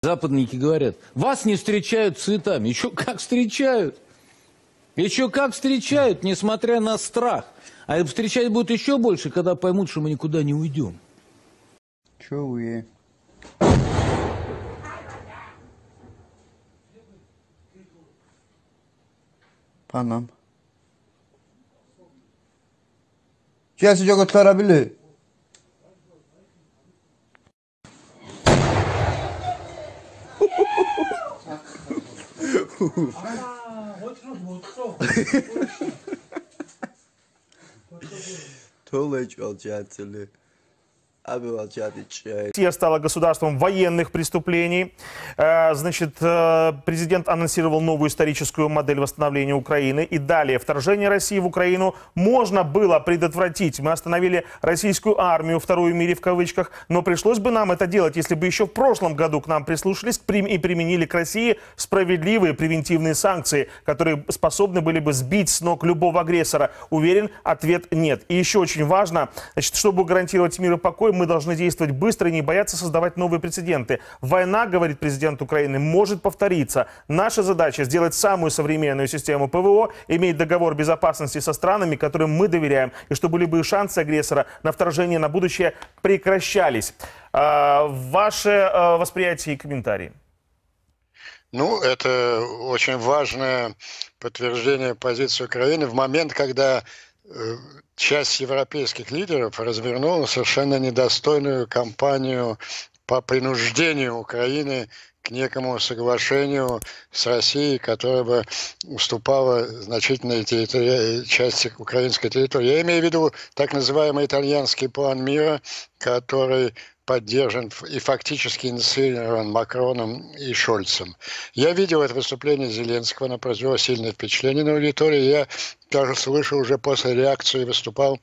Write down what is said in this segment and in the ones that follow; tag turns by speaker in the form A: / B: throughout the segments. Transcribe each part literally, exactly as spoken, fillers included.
A: Западники говорят, вас не встречают цветами. Еще как встречают. Еще как встречают, несмотря на страх. А встречать будут еще больше, когда поймут, что мы никуда не уйдем.
B: Чего вы? Tamam. Gel sıcak oturabilir. Толыч волчатели.
C: Россия стала государством военных преступлений. Значит, президент анонсировал новую историческую модель восстановления Украины. И далее, вторжение России в Украину можно было предотвратить. Мы остановили российскую армию, вторую в мире в кавычках. Но пришлось бы нам это делать, если бы еще в прошлом году к нам прислушались и применили к России справедливые превентивные санкции, которые способны были бы сбить с ног любого агрессора. Уверен, ответ нет. И еще очень важно, значит, чтобы гарантировать мир и покой, мы должны действовать быстро и не бояться создавать новые прецеденты. Война, говорит президент Украины, может повториться. Наша задача сделать самую современную систему ПВО, иметь договор безопасности со странами, которым мы доверяем, и чтобы любые шансы агрессора на вторжение на будущее прекращались. Ваше восприятие и комментарии.
D: Ну, это очень важное подтверждение позиции Украины в момент, когда часть европейских лидеров развернула совершенно недостойную кампанию по принуждению Украины к некому соглашению с Россией, которое бы уступало значительной территории, части украинской территории. Я имею в виду так называемый итальянский план мира, который поддержан и фактически инициирован Макроном и Шольцем. Я видел это выступление Зеленского, оно произвело сильное впечатление на аудиторию. Я, кажется, вышел уже после реакции, выступал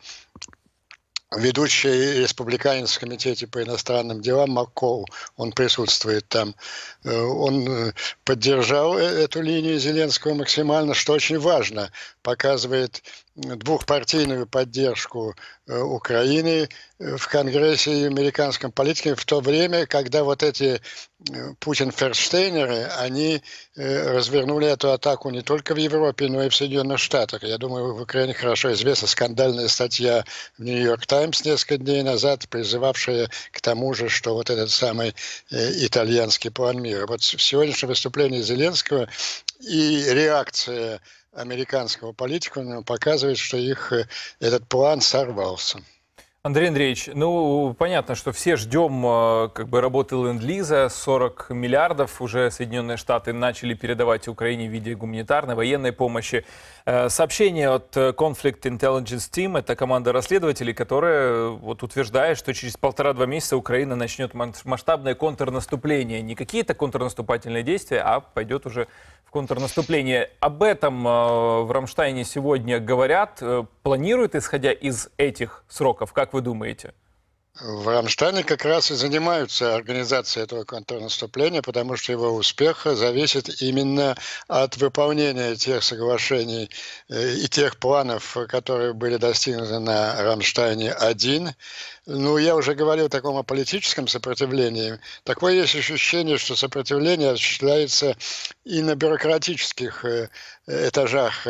D: ведущий республиканец в комитете по иностранным делам Маккол, он присутствует там, он поддержал эту линию Зеленского максимально, что очень важно, показывает двухпартийную поддержку Украины в Конгрессе и американском политике в то время, когда вот эти Путин-ферштейнеры, они развернули эту атаку не только в Европе, но и в Соединенных Штатах. Я думаю, в Украине хорошо известна скандальная статья в Нью-Йорк Таймс несколько дней назад, призывавшая к тому же, что вот этот самый итальянский план мира. Вот в сегодняшнем выступлении Зеленского и реакция американского политика показывает, что их этот план сорвался.
E: Андрей Андреевич, ну, понятно, что все ждем как бы работы ленд-лиза. сорок миллиардов уже Соединенные Штаты начали передавать Украине в виде гуманитарной, военной помощи. Сообщение от Conflict Intelligence Team, это команда расследователей, которая вот утверждает, что через полтора-два месяца Украина начнет масштабное контрнаступление. Не какие-то контрнаступательные действия, а пойдет уже в контрнаступление. Об этом в Рамштайне сегодня говорят, планируют, исходя из этих сроков, как вы думаете?
D: В Рамштайне как раз и занимаются организацией этого контрнаступления, потому что его успех зависит именно от выполнения тех соглашений и тех планов, которые были достигнуты на Рамштайне один. Ну, я уже говорил о таком политическом сопротивлении. Такое есть ощущение, что сопротивление осуществляется и на бюрократических этажах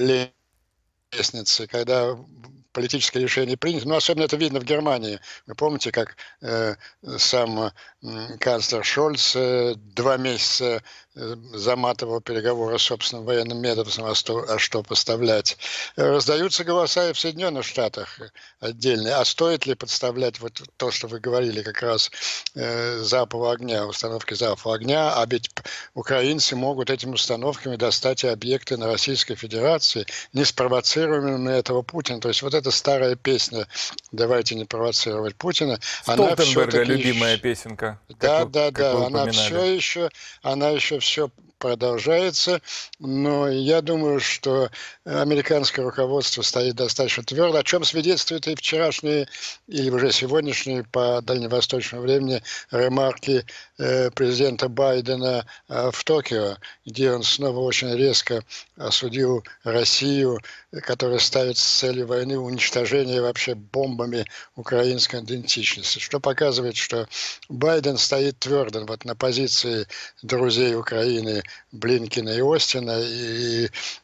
D: лестницы, когда политическое решение принято. Ну, особенно это видно в Германии. Вы помните, как э, сам э, канцлер Шольц э, два месяца э, заматывал переговоры с собственным военным методом, а что, а что поставлять. Раздаются голоса и в Соединенных Штатах отдельные. А стоит ли подставлять вот то, что вы говорили, как раз э, залпового огня, установки залпового огня, а ведь украинцы могут этими установками достать и объекты на Российской Федерации, не спровоцируемыми этого Путина. То есть вот эта старая песня «Давайте не провоцировать Путина», она
E: Столтенберга,
D: все-таки...
E: любимая песенка.
D: Да,
E: как,
D: да,
E: как
D: да, она все еще, она еще все продолжается, но я думаю, что американское руководство стоит достаточно твердо, о чем свидетельствуют и вчерашние, или уже сегодняшние по дальневосточному времени ремарки э, президента Байдена э, в Токио, где он снова очень резко осудил Россию, которая ставит с целью войны уничтожение вообще бомбами украинской идентичности, что показывает, что Байден стоит твердо вот на позиции друзей Украины Блинкена и Остина, и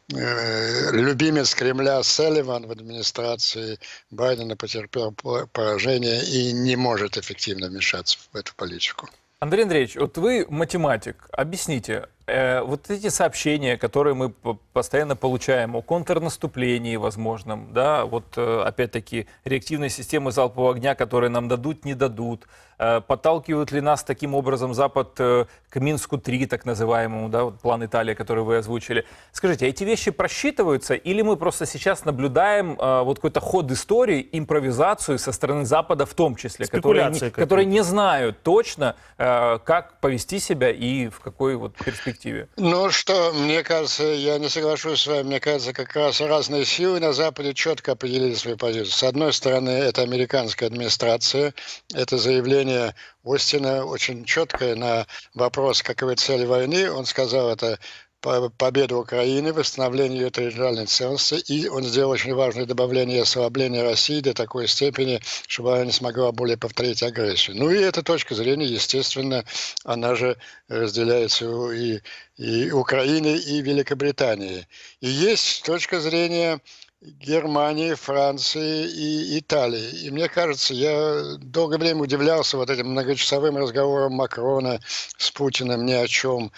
D: э, любимец Кремля Салливан в администрации Байдена потерпел поражение и не может эффективно вмешаться в эту политику.
E: Андрей Андреевич, вот вы математик, объясните, э, вот эти сообщения, которые мы постоянно получаем о контрнаступлении возможном, да, вот э, опять-таки реактивные системы залпового огня, которые нам дадут, не дадут, э, подталкивают ли нас таким образом Запад э, к Минску-три, так называемому, да, вот план Италии, который вы озвучили. Скажите, а эти вещи просчитываются, или мы просто сейчас наблюдаем э, вот какой-то ход истории, импровизацию со стороны Запада в том числе, которые не, которые не знают точно, э, как повести себя и в какой вот перспективе?
D: Ну что, мне кажется, я не соглашусь с вами, мне кажется, как раз разные силы на Западе четко определили свою позицию. С одной стороны, это американская администрация, это заявление Остина очень четкое на вопрос, каковы цели войны. Он сказал, это победа Украины, восстановление ее территориальной целостности, и он сделал очень важное добавление ослабления России до такой степени, чтобы она не смогла более повторить агрессию. Ну и эта точка зрения, естественно, она же разделяется и, и Украиной, и Великобританией. И есть точка зрения Германии, Франции и Италии. И мне кажется, я долгое время удивлялся вот этим многочасовым разговорам Макрона с Путиным ни о чем.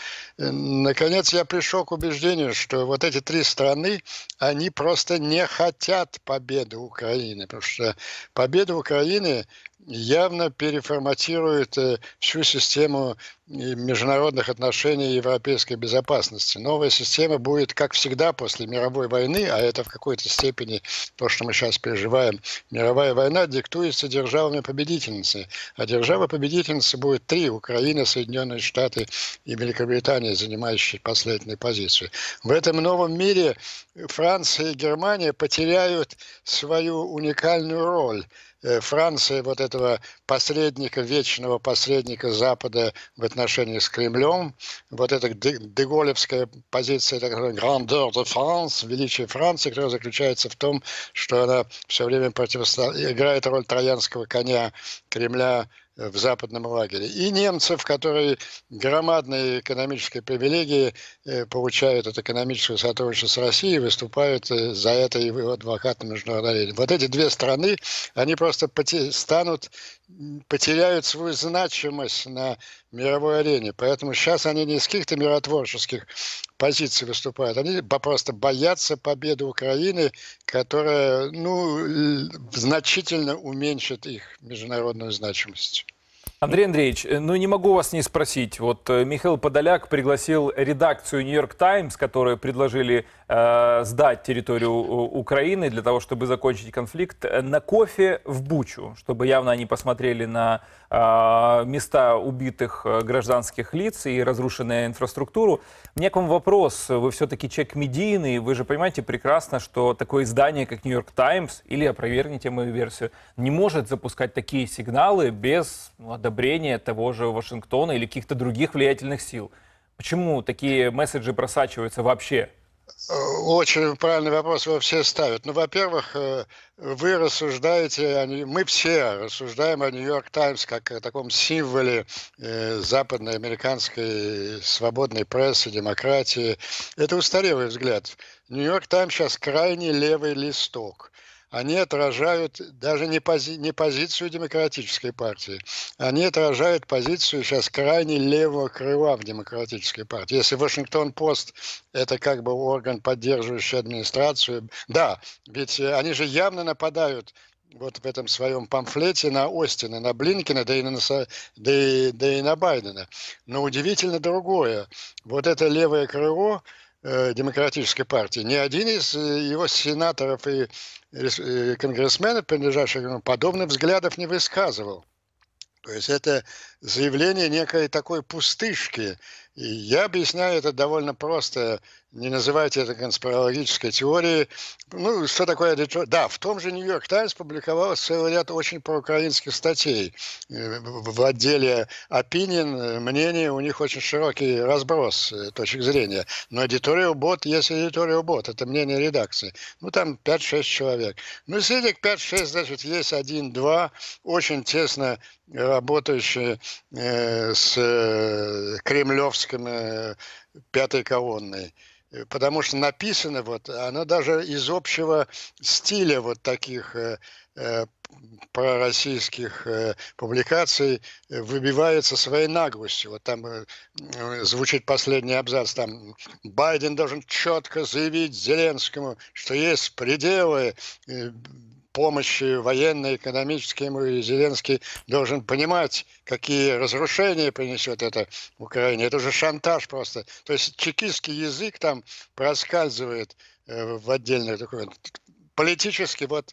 D: Наконец я пришел к убеждению, что вот эти три страны, они просто не хотят победы Украины, потому что победа Украины явно переформатирует всю систему международных отношений и европейской безопасности. Новая система будет, как всегда, после мировой войны, а это в какой-то степени то, что мы сейчас переживаем. Мировая война диктуется державами-победительницами, а державы-победительницы будет три: Украина, Соединенные Штаты и Великобритания, занимающие последнюю позицию. В этом новом мире Франция и Германия потеряют свою уникальную роль. Франция вот этого посредника, вечного посредника Запада в отношении с Кремлем, вот эта деголевская позиция, так называемая grandeur de France, величие Франции, которая заключается в том, что она все время противостоит, играет роль троянского коня Кремля в западном лагере. И немцев, которые громадные экономические привилегии э, получают от экономического сотрудничества с Россией, выступают э, за это и адвокаты международной арены. Вот эти две страны, они просто поте- станут, потеряют свою значимость на мировой арене. Поэтому сейчас они не из каких-то миротворческих позиций выступают, они просто боятся победы Украины, которая, ну, значительно уменьшит их международную значимость.
E: Андрей Андреевич, ну не могу вас не спросить. Вот Михаил Подоляк пригласил редакцию «Нью-Йорк Таймс», которые предложили э, сдать территорию Украины для того, чтобы закончить конфликт, на кофе в Бучу, чтобы явно они посмотрели на э, места убитых гражданских лиц и разрушенную инфраструктуру. У меня к вам вопрос. Вы все-таки человек медийный, вы же понимаете прекрасно, что такое издание, как «Нью-Йорк Таймс», или опровергните мою версию, не может запускать такие сигналы без ну, одобрения того же Вашингтона или каких-то других влиятельных сил. Почему такие месседжи просачиваются вообще?
D: Очень правильный вопрос его все ставят. Ну, во-первых, вы рассуждаете, мы все рассуждаем о «Нью-Йорк Таймс» как о таком символе западной американской свободной прессы, демократии. Это устарелый взгляд. «Нью-Йорк Таймс» сейчас крайне левый листок. Они отражают даже не, пози, не позицию демократической партии, они отражают позицию сейчас крайне левого крыла в демократической партии. Если Вашингтон-Пост – это как бы орган, поддерживающий администрацию, да, ведь они же явно нападают вот в этом своем памфлете на Остина, на Блинкена, да и на, да и, да и на Байдена. Но удивительно другое. Вот это левое крыло демократической партии, ни один из его сенаторов и конгрессменов, принадлежащих ему, подобных взглядов не высказывал. То есть это заявление некой такой пустышки. И я объясняю это довольно просто. Не называйте это конспирологической теорией. Ну, что такое Детройт? Да, в том же «Нью-Йорк Таймс» публиковалось целый ряд очень проукраинских статей. В отделе opinion, мнений, у них очень широкий разброс точек зрения. Но editorial bot есть editorial bot, это мнение редакции. Ну, там пять-шесть человек. Ну, среди этих пять-шесть, значит, есть один-два очень тесно работающие э, с э, кремлевским э, пятой колонной. Потому что написано, вот, оно даже из общего стиля вот таких э, э, пророссийских э, публикаций выбивается своей наглостью. Вот там э, звучит последний абзац, там Байден должен четко заявить Зеленскому, что есть пределы э, помощи военной, экономической ему, и Зеленский должен понимать, какие разрушения принесет это Украине. Это уже шантаж просто. То есть чекистский язык там проскальзывает э, в отдельных документах. Политически, вот,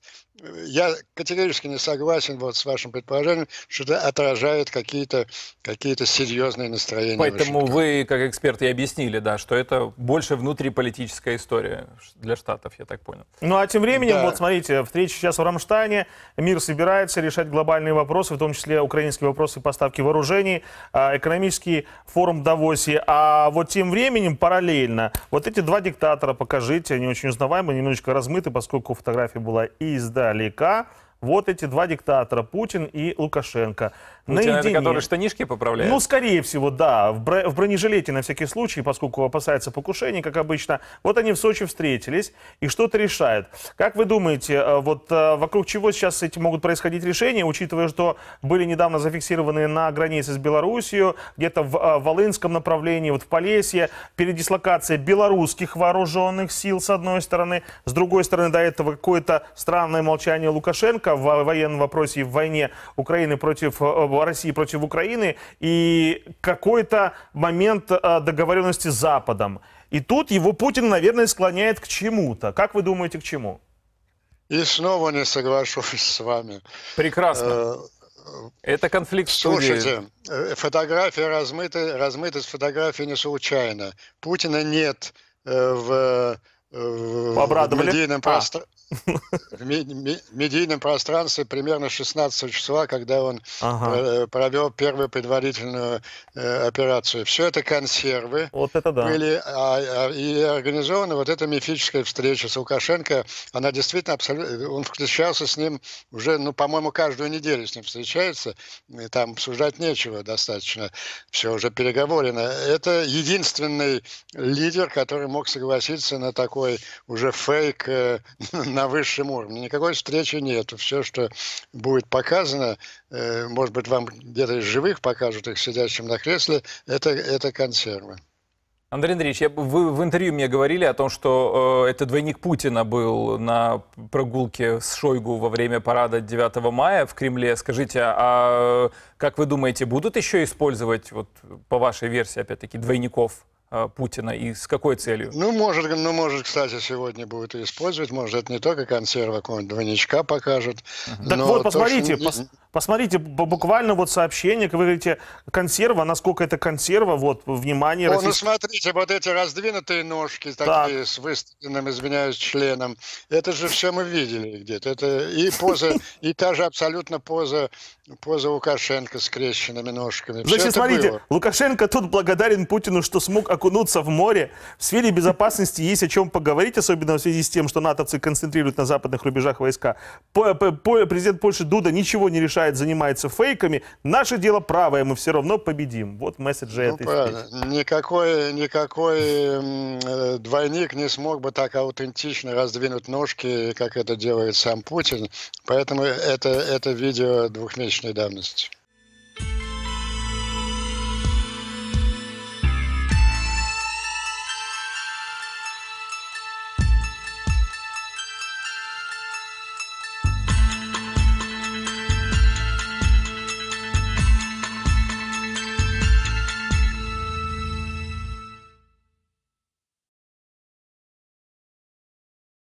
D: я категорически не согласен вот с вашим предположением, что это отражает какие-то какие-то серьезные настроения.
E: Поэтому вы, как эксперт, и объяснили, да, что это больше внутриполитическая история для Штатов, я так понял.
C: Ну а тем временем,
D: Да.
C: вот смотрите, встреча сейчас в Рамштайне, мир собирается решать глобальные вопросы, в том числе украинские вопросы поставки вооружений, а, экономический форум в Давосе. А вот тем временем, параллельно, вот эти два диктатора, покажите, они очень узнаваемы, немножечко размыты, поскольку фотография была издалека. Вот эти два диктатора, Путин и Лукашенко.
E: Путин, это
C: Наедине.
E: который штанишки поправляет?
C: Ну, скорее всего, да. В, бро- в бронежилете на всякий случай, поскольку опасается покушений, как обычно. Вот они в Сочи встретились и что-то решают. Как вы думаете, э, вот э, вокруг чего сейчас эти могут происходить решения, учитывая, что были недавно зафиксированы на границе с Белоруссией, где-то в э, Волынском направлении, вот в Полесье, передислокация белорусских вооруженных сил, с одной стороны. С другой стороны, до этого какое-то странное молчание Лукашенко в военном вопросе и в войне Украины против э, России против Украины и какой-то момент э, договоренности с Западом. И тут его Путин, наверное, склоняет к чему-то. Как вы думаете, к чему?
D: И снова не соглашусь с вами.
E: Прекрасно.
D: Э,
E: Это конфликт в студии.
D: Слушайте, э, фотография размыта, размытость фотографии не случайно. Путина нет э, в, э, в
C: Обрадовали?
D: медийном
C: А.
D: пространстве. В ми- ми- медийном пространстве примерно шестнадцатого числа, когда он
C: Ага.
D: э, провел первую предварительную э, операцию. Все это консервы
C: Вот это да.
D: были, а- а- и организована вот эта мифическая встреча с Лукашенко. Она действительно абсолютно... Он встречался с ним уже, ну, по-моему, каждую неделю с ним встречается. И там обсуждать нечего достаточно. Все уже переговорено. Это единственный лидер, который мог согласиться на такой уже фейк э, на высшем уровне. Никакой встречи нет. Все, что будет показано, э, может быть, вам где-то из живых покажут их сидящим на кресле, это, это консервы.
E: Андрей Андреевич, я, вы в интервью мне говорили о том, что э, это двойник Путина был на прогулке с Шойгу во время парада девятого мая в Кремле. Скажите, а как вы думаете, будут еще использовать, вот, по вашей версии, опять-таки, двойников э, Путина и с какой целью?
D: Ну, может, ну, может, кстати, сегодня будет и использовать. Может, это не только консерва, какого-нибудь двойничка покажут.
C: Так
D: но
C: вот,
D: то, что
C: посмотрите,
D: не-
C: пос- посмотрите, б- буквально вот сообщение, как вы говорите, консерва, насколько это консерва, вот, внимание,
D: О, ну
C: российских...
D: смотрите, вот эти раздвинутые ножки, такие с выставленным, извиняюсь, членом, это же все мы видели где-то. Это и поза, и та же абсолютно поза, поза Лукашенко с скрещенными ножками. Всё
C: Значит,
D: это
C: смотрите,
D: было.
C: Лукашенко тут благодарен Путину, что смог окунуться в море. В сфере безопасности есть о чем поговорить, особенно в связи с тем, что натовцы концентрируют на западных рубежах войска. По- по- по- Президент Польши Дуда ничего не решает, занимается фейками. Наше дело правое, мы все равно победим. Вот месседжи
D: Ну,
C: этой
D: правильно.
C: встречи.
D: Никакой, никакой м, э, двойник не смог бы так аутентично раздвинуть ножки, как это делает сам Путин. Поэтому это, это видео двухмесячной давности.